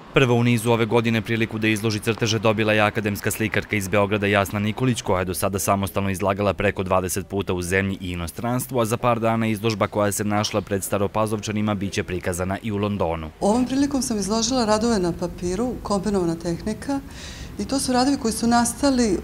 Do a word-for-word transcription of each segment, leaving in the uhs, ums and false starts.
Prvo u nizu ove godine priliku da izloži crteže dobila je akademska slikarka iz Beograda Jasna Nikolić, koja je do sada samostalno izlagala preko dvadeset puta u zemlji i inostranstvu, a za par dana izložba koja se našla pred Staropazovčanima biće prikazana i u Londonu. Ovom prilikom sam izložila radove na papiru, kombinovana tehnika, i to su radovi koji su nastali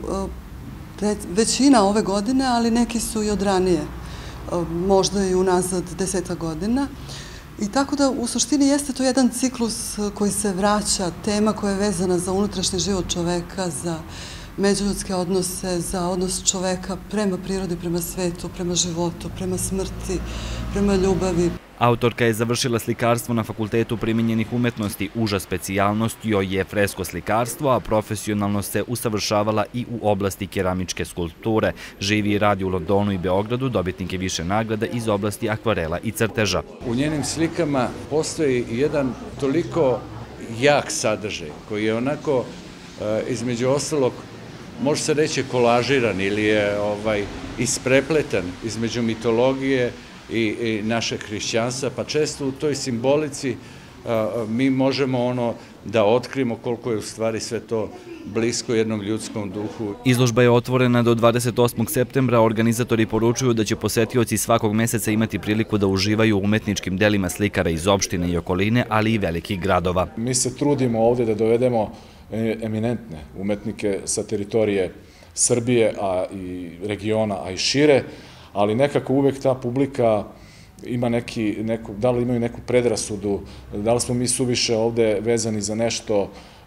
većina ove godine, ali neki su i od ranije, možda i unazad deseta godina. I tako da u suštini jeste to jedan ciklus koji se vraća, tema koja je vezana za unutrašnji život čoveka, za međuljudske odnose, za odnos čoveka prema prirodi, prema svetu, prema životu, prema smrti, prema ljubavi. Autorka je završila slikarstvo na Fakultetu primenjenih umetnosti. Uža specijalnost joj je fresko slikarstvo, a profesionalno se usavršavala i u oblasti keramičke skulpture. Živi i radi u Londonu i Beogradu, dobitnik je više nagrada iz oblasti akvarela i crteža. U njenim slikama postoji jedan toliko jak sadržaj koji je onako, između ostalog, može se reći kolažiran ili je isprepletan između mitologije i našeg hrišćanstva, pa često u toj simbolici mi možemo ono da otkrijemo koliko je u stvari sve to blisko jednom ljudskom duhu. Izložba je otvorena do dvadeset osmog septembra. Organizatori poručuju da će posetioci svakog meseca imati priliku da uživaju u umetničkim delima slikara iz opštine i okoline, ali i velikih gradova. Mi se trudimo ovdje da dovedemo eminentne umetnike sa teritorije Srbije, a i regiona, a i šire, ali nekako uvek ta publika ima neki, da li imaju neku predrasudu, da li smo mi suviše ovde vezani za nešto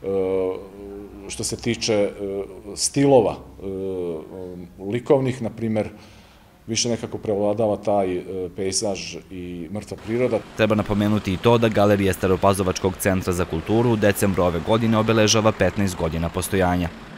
što se tiče stilova likovnih, na primer, više nekako prevladava taj pejzaž i mrtva priroda. Treba napomenuti i to da Galerija Staropazovačkog centra za kulturu u decembru ove godine obeležava petnaest godina postojanja.